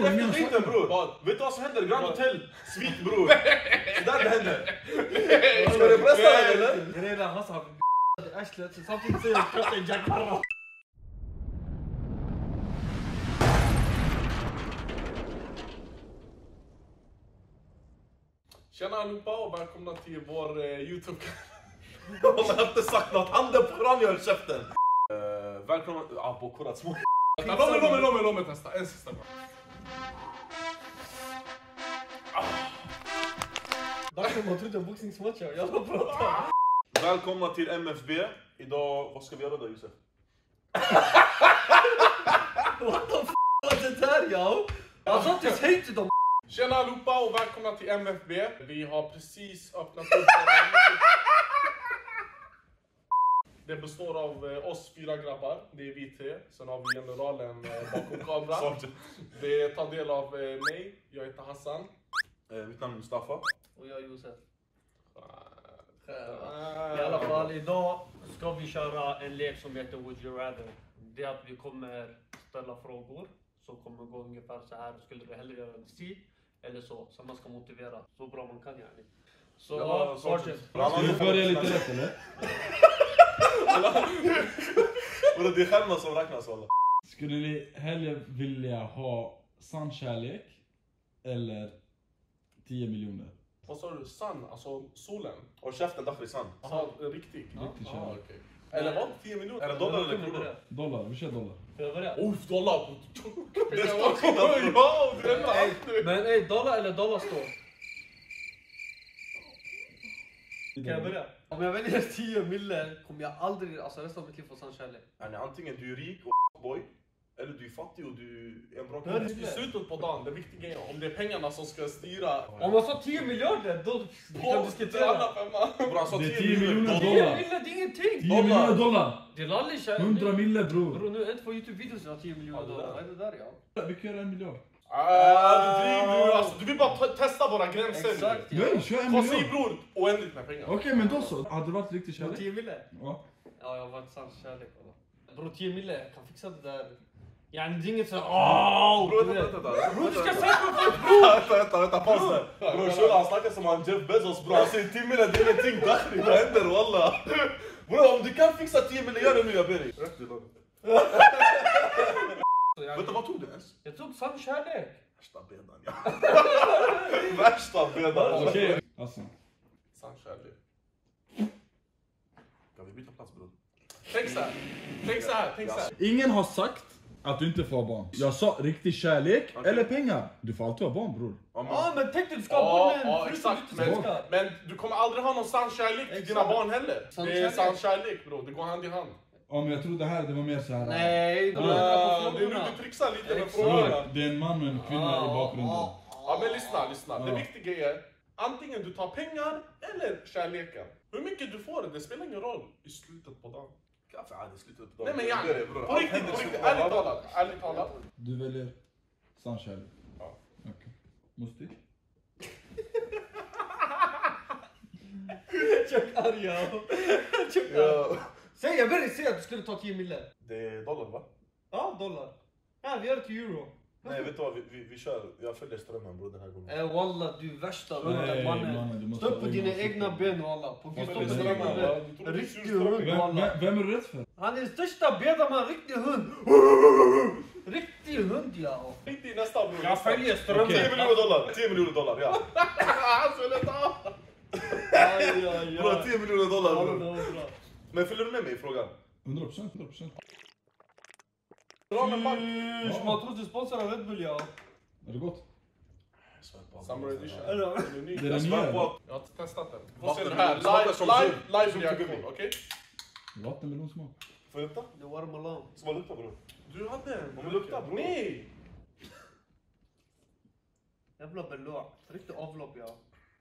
efter dejten bror. Vet du vad som händer? Grand Hotel, svit bror. Det där det händer. Ska du pressa dig eller? Grejerna Hassan arslet så samtidigt säger jag Kapten Jack Harra. Tjena allihopa och välkomna till vår YouTube-kanal. Jag har inte sagt något, handen på fram gör käften. Välkomna, på korat små. Låt mig testa, en sista gång. Därför man trodde boxningsmatcher, jag har pratat. Välkomna till MFB. Idag, vad ska vi göra då Josef? What the f*** var det där jag? Jag sa inte säg till dem. Tjena allihopa och välkomna till MFB. Vi har precis öppnat upp Det består av oss 4 grabbar, det är vi 3. Sen har vi generalen bakom kameran. Vi tar del av mig, jag heter Hassan. Mitt namn är Mustafa. Och jag är Josef. I alla fall, idag ska vi köra en lek som heter Would You Rather. Det är att vi kommer ställa frågor som kommer gå ungefär så här. Skulle du hellre göra en si eller så? Så man ska motivera så bra man kan yani. Så, fortsätt. Du börjar lite rätt eller? Och det är själva som räknas alla. Skulle ni hellre vilja ha sann kärlek eller 10 miljoner? Vad sa du? Sun? Alltså solen? Och käften därför är sun. Jaha, riktig? Riktig kärlek. Okay. Eller vad? 10 miljoner? Är det dollar eller kronor? Dollar, vi kör dollar. Ska jag börja? Uff, dollar! Det står skillnad! Ja, det är allt. Men ey, dollar eller dollar står? Ska jag börja? Om jag väljer 10 mille kommer jag aldrig, alltså resten av mitt liv få sann kärlek. Antingen du är rik och boy, eller du är fattig och du är en bra kille. I slutet på dagen, det viktiga är om det är pengarna som ska styra. Om man sa 10 miljarder, då kan vi diskutera. Det är 10 miljoner dollar. 10 miljoner, det är ingenting. 10 miljoner dollar. Det är lallig kärlek. 100 miljoner bror. Bro, nu är inte på YouTube-videos jag har 10 miljoner dollar. Vad är det där ja? Vi kan göra 1 miljard. Du vill bara testa våra gränser. Exakt ja. Nej, kör 1 Vad säger miljard. bror? Oändligt med pengar. Okej, men då så. Hade det varit riktig På kärlek? 10 mille? Ja. Ja, jag har varit sann kärlek. Bro, 10 mille, jag kan fixa det där. Yani det är inget så Bro, vänta. Bro, du ska säga på Vänta, paus där. Bror, Shula han snackar som han Jeff Bezos bror. Han säger 10 miljoner, det är ingenting. Dakhri, vad händer walla? Bror, om du kan fixa 10 miljoner, gör det nu jag ber dig. Rätt i dag. Vänta, vad tog du ens? Jag tog sann kärlek. Värsta bedan, ja. Värsta bedan. Okej. Alltså. Sann kärlek. Kan vi byta plats bror? Tänk så här. Ingen har sagt att du inte får ha barn. Jag sa riktig kärlek eller pengar. Du får alltid ha barn bror. Ja, men tänk dig du ska ha barnen. Ja, exakt. Men du kommer aldrig ha någon sann kärlek till dina barn heller. Det är sann kärlek bror, det går hand i hand. Ja, men jag trodde det var mer så här. Nej, Det är nu du trixar lite med frågorna. Det är en man och en kvinna i bakgrunden. Ja men lyssna. Det viktiga är antingen du tar pengar eller kärleken. Hur mycket du får det spelar ingen roll i slutet på dagen. Kaffe i slutet på dagen. Nej men jag, på riktigt, ärligt talat. Du väljer sann kärlek? Ja. Okej. Musti? Check arga. Säg, jag började säga att du skulle ta 10 mille. Det är dollar va? Ja, dollar. Ja, vi gör det till euro. Nej vet du vad, vi kör, jag följer strömmen bror den här gången. Walla, du är värsta Nej, runt mannen, mannen. du måste Stå på ringa dina oss. egna ben walla. På gud, stå på Följ dina egna strömmen, ben. Riktig hund walla. Vem är du rädd för? Han är den största bedaman, riktig hund. Riktig hund ja. Riktigt nästa bror. Jag följer strömmen. Okej. 10 miljoner dollar, ja. Han skulle ta. Aj. Bro, 10 miljoner dollar Ja, bror. det var bra. Men följer du med mig i frågan? 100%. Tysch, man trodde sponsor av Red Bull ja. Är det gott? Summer edition. Det är den nya Jag eller? har testat den. Få Vatten, se det här, det smakar som live reaktion, okej? Vattenmelonsmak. Får jag lukta? Det var watermelon. Ska man lukta bror? Du hade en. Om vi luktar, bror. Nej! Jävla belå. Riktigt avlopp ja.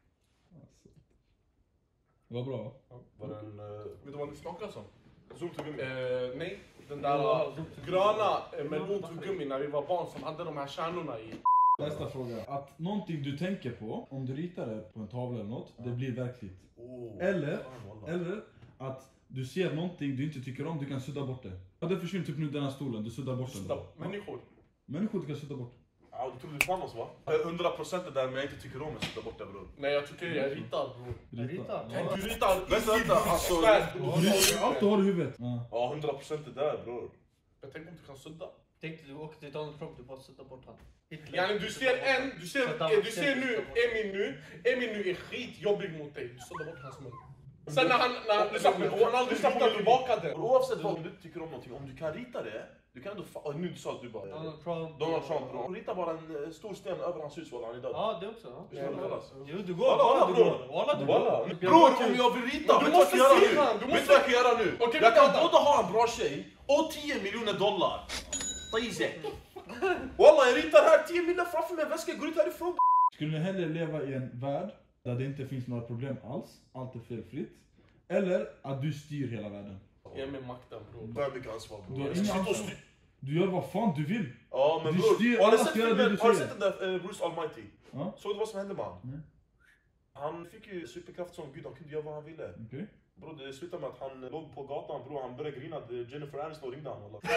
Det var bra va? Var den... Vet du vad det smakar som? Zoom-tuggummi. Nej, den där gröna melontuggummi när vi var barn som hade de här kärnorna i. Nästa fråga. Att någonting du tänker på, om du ritar det på en tavla eller något, det blir verkligt. Eller att du ser någonting du inte tycker om, du kan sudda bort det. Ja, det försvinner typ nu den här stolen, du suddar bort den. Människor. Människor du kan sudda bort. Ja, du tror du fan oss va? 100% där men jag inte tycker om att sitta borta bror. Nej jag tycker jag är ritad bror. Ritad? Du ritar Vänta, alltså... Allt du har i huvudet. Ja, 100% det där bror. Jag tänker om du kan sudda. Tänkte du åker till Donald Trump, du bara sätter bort han. Yani du ser nu, Emin nu är skitjobbig mot dig. Du suddar bort hans mun. Sen när han aldrig slutar tillbaka den. Oavsett vad du tycker om någonting, om du kan rita det, du kan ändå... Nu du sa att du bara... Donald Trump bro. Rita bara en stor sten över hans hus var han är död. Ja, det också. Jo, du går. Walla, du går. Bror, om jag vill rita, vet du vad jag kan göra nu? Jag kan både ha en bra tjej och $10 miljoner. Tajzek. Walla, jag ritar här 10 miljoner framför mig, väska, går ut härifrån. Skulle ni hellre leva i en värld där det inte finns några problem alls, allt är felfritt, eller att du styr hela världen? Ge mig makten bror. Börjar mycket ansvar bror. Du har ingen ansvar. Du gör vad fan du vill. Ja men du bror, styr, har du sett den där Bruce Almighty? Ja? Såg du vad som hände med han? Nej. Han fick ju superkraft som gud, han kunde göra vad han ville. Okay. Bror det slutade med att han låg på gatan bror, han började grina, Jennifer Aniston ringde han alla.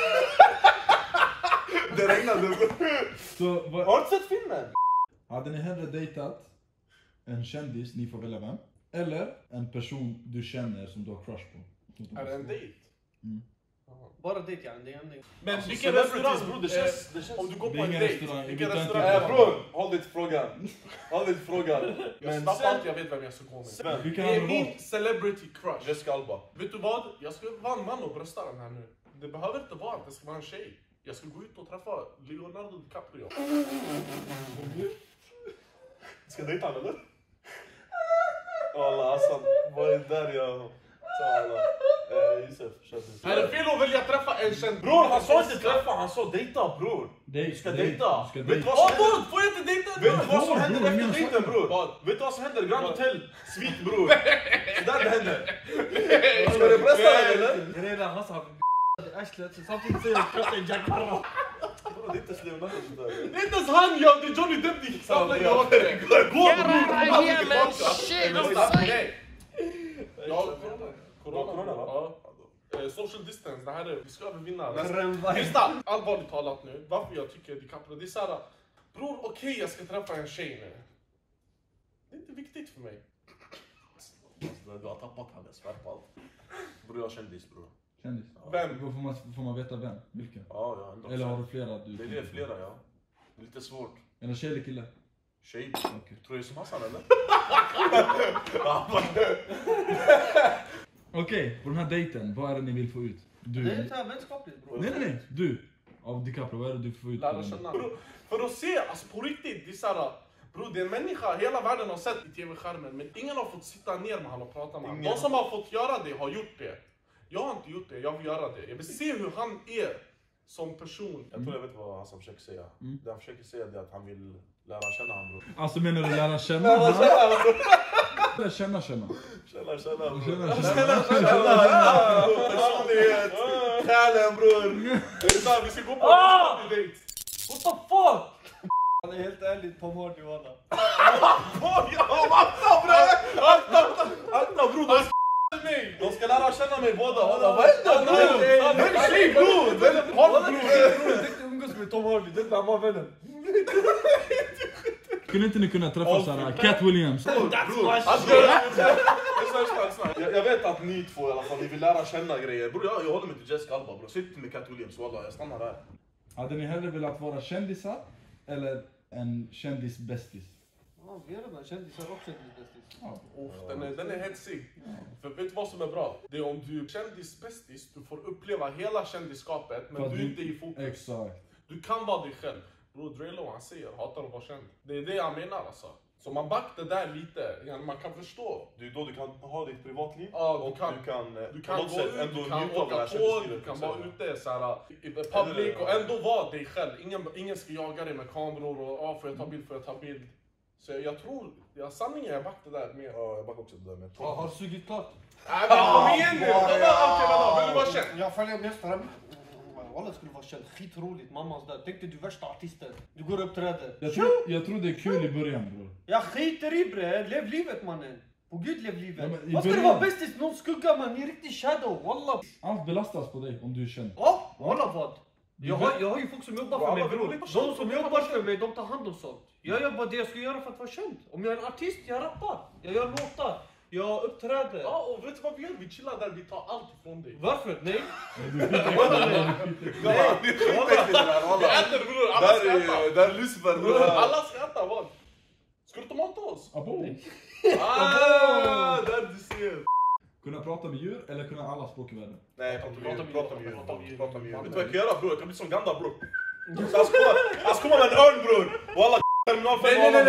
Det regnade bror. Har du inte sett filmen? Hade ni hellre dejtat en kändis, ni får välja vem, eller en person du känner som du har crush på? Är det en dejt? Bara dejt ja, det är en dejt. Men vilken restaurang bror, det känns... Om du går på en ingen dejt, restaurang, vilken vi restaurang? Bror, håll dig till frågan. Håll dig till frågan. Jag snappar allt, jag vet vem jag ska gå med. Vilken Det är hade du min valt? celebrity crush. Jessica Alba. Vet du vad? Jag ska vara en man och brösta den här nu. Det behöver inte vara att det ska vara en tjej. Jag ska gå ut och träffa Leonardo DiCaprio. Ska jag dejta han eller? Alla Hassan, vad är det där jag... Josef, är det fel att välja träffa en känd? Bror, han sa inte träffa, han sa dejta bror. Du ska dejta. Du ska Vet du dejta. vad som händer? Får jag inte dejta? Vet du vad som händer bror, efter ingen dejten snack. bror? Vet du vad som händer? Grand Hotel, svit bror. Det där det händer. Ska du brösta eller? Grejen är Hassan arslet, så samtidigt säger jag Kapten Jack Sparrow. Bror, det är inte ens Leonardo sådär. Det är inte ens han, jag, det är Johnny Depp. Det är samma jag. Corona va? Social distance, det här är, vi ska övervinna. Lyssna, allvarligt talat nu, varför jag tycker DiCaprio, det är såhär, bror okej, jag ska träffa en tjej nu. Det är inte viktigt för mig. Du har tappat han, jag svär på allt. Bror, jag är kändis bror. Kändis? Vem? Får man veta vem? Vilken? Ja, 100%. Eller har du flera? Det är flera ja. Det är lite svårt. Eller tjej eller kille? Tjej. Okay. Tror du det är som Hassan eller? Okej, på den här dejten, vad är det ni vill få ut? Du. Det är såhär vänskapligt bror. Nej. Du. Av DiCaprio, vad är det du får ut? Lära känna. För att se, alltså på riktigt, det är såhär, bror det är en människa hela världen har sett i tv-skärmen, men ingen har fått sitta ner med honom och prata med honom. De som har fått göra det har gjort det. Jag har inte gjort det, jag vill göra det. Jag vill se hur han är som person. Jag tror jag vet vad Hassan försöker säga. Det han försöker säga är att han vill lära känna honom bror. Alltså menar du lära känna? Eller känna. Känna. Personlighet, Själen bror. vi ska gå på en dejt. What the fuck? Han är helt ärligt Tom Hardy walla. Akta bror. De ska lära känna mig båda. Vad händer bror? Vem är tjej bror? Vem är part bror? Jag tänkte umgås med Tom Hardy, det är han var vännen. Skulle inte ni kunna träffa såhär Cat Williams? Jag vet att ni två i alla fall, ni vill lära känna grejer. Bror jag håller mig till Jessica Alba bror. Sitt inte med Cat Williams, wallah, jag stannar där. Hade ni hellre velat vara kändisar eller en kändisbästis? Ja, vi är redan kändisar också bästis. Den är hetsig. För vet du vad som är bra? Det är om du är kändisbästis, du får uppleva hela kändisskapet, men du är inte i fokus. Exakt. Du kan vara dig själv. Bror Drelo han säger, hatar att vara känd. Det är det jag menar alltså. Så man backar där lite, man kan förstå. Det är då du kan ha ditt privatliv. Ja, och du kan gå ut, du kan åka tåg, du kan vara ute såhär, i public och ändå vara dig själv. Ingen ska jaga dig med kameror och får jag ta bild. Så jag tror, sanningen jag backar där med. Ja, jag backar också det där med. Har du sugit klart? Nej men kom igen nu! Okej, vill du vara känd? Jag följer mästaren. Alla skulle vara känd, skitroligt, mammas där. Tänk dig du värsta artisten. Du går och uppträder. Jag tror det är kul i början bror. Jag skiter i bre, lev livet mannen. På gud lev livet. Ja, vad ska du vara bästis? Någon skugga man, ni är riktigt shadow, wallah. Allt belastas på dig om du är känd. Ja, wallah vad? Jag har ju folk som jobbar för mig, bror. De som jobbar för mig, de tar hand om sånt. Jag jobbar det jag ska göra för att vara känd. Om jag är en artist, jag rappar. Jag gör låtar. Jag uppträder. Ja, och vet du vad vi gör? Vi chillar där, vi tar allt ifrån dig. Varför? Nej. Vi äter bror, alla skrattar. Där är Lucifer bror. Alla skrattar, vad? Ska du ta mat oss? Abo! Där du ser. Kunna prata med djur eller kunna alla språk i världen? Nej, prata med djur. Vet du vad jag kan göra bror? Jag kan bli som Gandalf bror. Han kommer med en örn bror. Och alla terminal för Nej.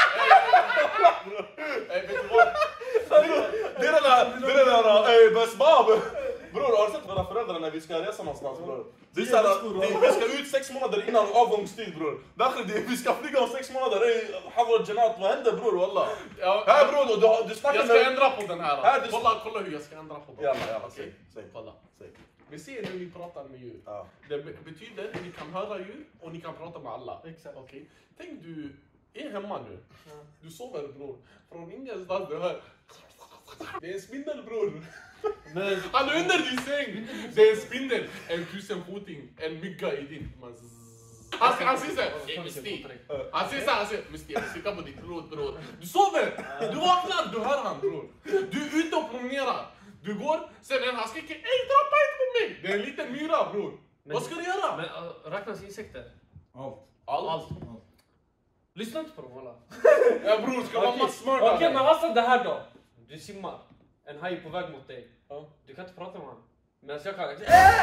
Vet du vad? Det är den där, Besbab! Bror, har du sett våra föräldrar när vi ska resa någonstans bror? Det är såhär, vi ska ut 6 månader innan avgångstid bror. Vi ska flyga om 6 månader, Havra Janat, vad händer bror wallah? Här bror, du snackar Jag ska ändra på den här. Kolla hur jag ska ändra på den. Jalla, säg. Kolla. Vi ser hur ni pratar med djur. Det betyder att ni kan höra djur och ni kan prata med alla. Exakt. Okej. Tänk du är hemma nu. Du sover bror. Från ingenstans du hör. Det är en spindel bror. Men Han är under din säng. Det är en spindel. En 1000-foting. En mygga i din. Han säger såhär. Mystik. Han säger Mystik, jag vill sitta på ditt blod bror. Du sover. Du vaknar. Du hör han bror. Du är ute och promenerar. Du går. Sen han skriker. Ey droppa inte på mig. Det är en liten myra bror. Vad ska du göra? Men räknas insekter? Allt. Lyssna inte på dem alla. Ja bror, ska vara massmördare. Okej, men Hassan det här då. Du simmar. En haj är på väg mot dig. Du kan inte prata med honom. Men jag kan...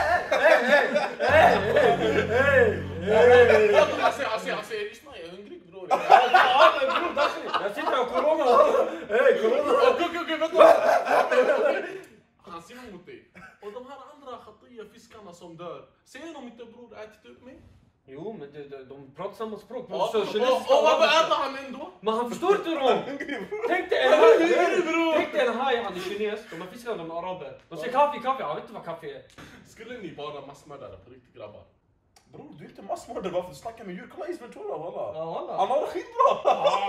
Jag säger, lyssna, jag är hungrig bror. Jag sitter och corona. Okej, vänta. Han simmar mot dig. Och de här andra khattiga fiskarna som dör. Säger de inte bror, ätit upp mig? Jo, men de pratar samma språk. Och varför äter han ändå? Men han förstår inte dem. Tänk dig en haj, han är kines. De här fiskarna, de är araber. De säger kaffe. Han vet inte vad kaffe är. Skulle ni vara massmördare på riktigt grabbar? Bror, du är inte massmördare, varför du snackar med djur? Kolla Ace Ventura walla. Ja, walla. Han har det skitbra.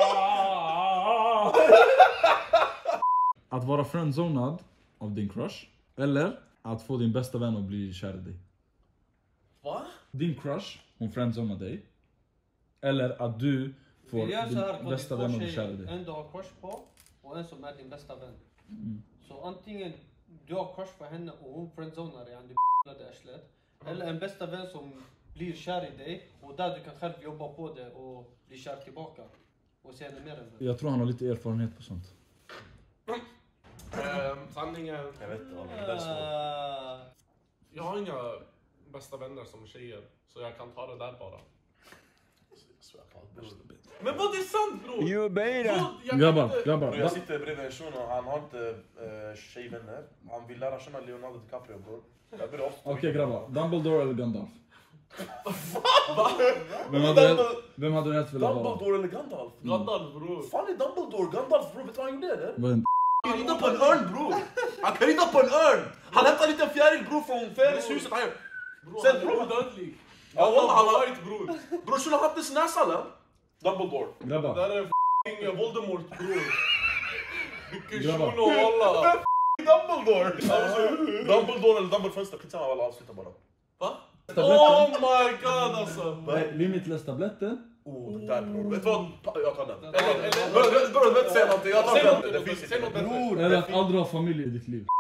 Att vara friendzonad av din crush eller att få din bästa vän att bli kär i dig. Va? Din crush, hon friendzonade dig. Eller att du får din bästa vän att bli kär i dig. En du har crush på och en som är din bästa vän. Så antingen du har crush på henne och hon friendzonar dig, du b***lade arslet. Eller en bästa vän som blir kär i dig och där du kan själv jobba på det och bli kär tillbaka. Och se henne mer än det. Jag tror han har lite erfarenhet på sånt. Sanningen. Jag vet inte vad det är så. Jag har inga bästa vänner som tjejer. Så jag kan ta det där bara. Men vad är sant bror? You beta! Grabbar. Jag sitter bredvid en shuno och han har inte tjejvänner. Han vill lära känna Leonardo DiCaprio bror. Okej grabbar, Dumbledore eller Gandalf? Va? Vem hade rätt velat vara? Dumbledore eller Gandalf? Gandalf bror. Fan är Dumbledore? Gandalf bror, vet du vad han gjorde eller? Vad Han kan rida på en örn bror. Han kan rida på en örn. Han hämtar en liten fjäril bror från färidshuset. Sen bror. Dödlig. Ja wallah Han han har har ett bror. bror skulle ha haft en näsa eller? Dumbledore. Grabbar. Där är f***ing Voldemort bror. Vilken Grabbar. shuno wallah. Dumbledore! Dumbledore eller Dumbledore-fönster, skitsamma alla avsluta bara. Va? Oh my god alltså. Limitless-tabletten. Det där bror, vet du vad? Jag tar den. Eller- Bror, vet du säga någonting? Jag tar den. Det finns Säg något inte. bättre. Eller att aldrig ha familj i ditt liv.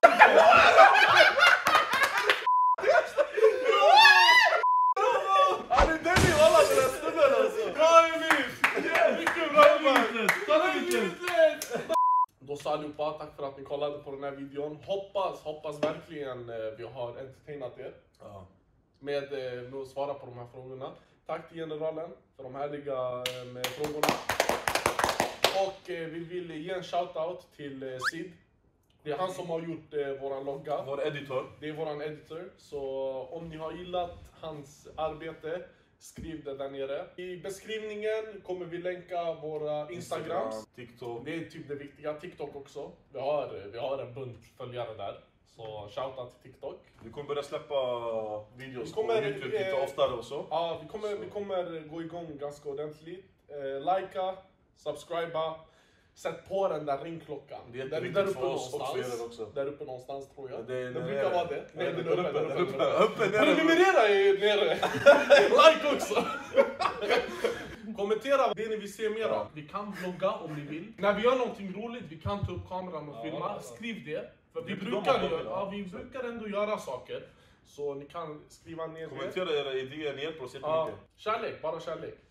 Han är den i alla den här snubben alltså. Bra Emil! Mycket bra Emil! Då sa allihopa, tack för att ni kollade på den här videon. Hoppas verkligen vi har entertainat er. Med att svara på de här frågorna. Tack till generalen för de härliga frågorna. Och vi vill ge en shoutout till Sid. Det är han som har gjort våran logga. Vår editor. Det är våran editor. Så om ni har gillat hans arbete, skriv det där nere. I beskrivningen kommer vi länka våra Instagrams. TikTok. Det är typ det viktiga. TikTok också. Vi har en bunt följare där. Så shoutout till TikTok. Vi kommer börja släppa videos på YouTube lite oftare och så. Ja, vi kommer gå igång ganska ordentligt. Likea, subscriba. sätt på den där ringklockan. Det är där jätteviktigt uppe för oss också, någonstans. Där uppe någonstans tror jag. Det brukar vara det. Nej, den är uppe. Uppe, Prenumerera nere. Like också. Kommentera det ni vill se mer av. Vi kan vlogga om ni vill. När vi gör någonting roligt, vi kan ta upp kameran och filma. Skriv det. För vi brukar ändå göra saker. Så ni kan skriva ner det. Kommentera era idéer, ni hjälper oss jättemycket. Kärlek, bara kärlek.